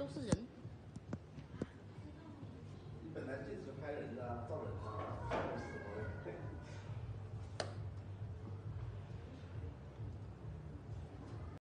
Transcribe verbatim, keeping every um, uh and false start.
都是人。 你本来就是拍人的啊，照人的啊。